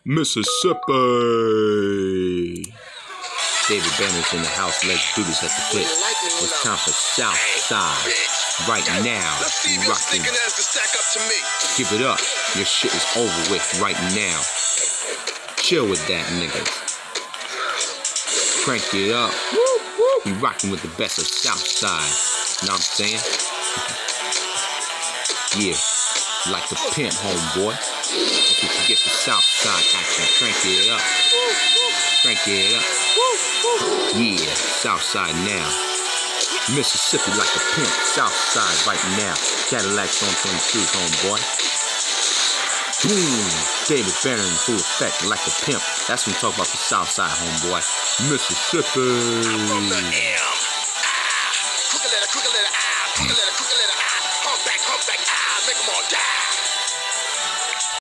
Mississippi. David Banner's in the house. Let's do this at the clip. It's time for Southside. Right now, we rockin'. Give it up. Your shit is over with right now. Chill with that, niggas. Crank it up. We rockin' with the best of Southside. Know what I'm saying? Yeah. Like the pimp, homeboy. That's what you get for Southside action. Crank it up. Crank it up. Yeah, Southside now. Mississippi like a pimp. Southside right now. Cadillacs on 22s, homeboy. Boom. David Banner in full effect like a pimp. That's when we talk about the Southside, homeboy. Mississippi.